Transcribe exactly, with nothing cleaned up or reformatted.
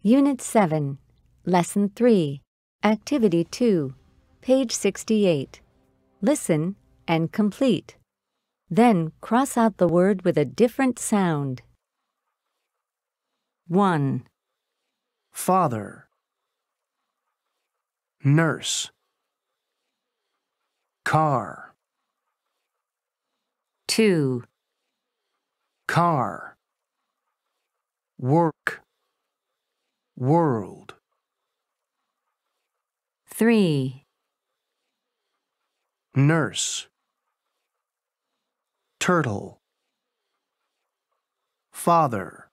Unit seven, Lesson three, Activity two, page sixty-eight. Listen and complete. Then cross out the word with a different sound. one. Father, nurse, car, two. car, work, world, three. nurse, turtle, father,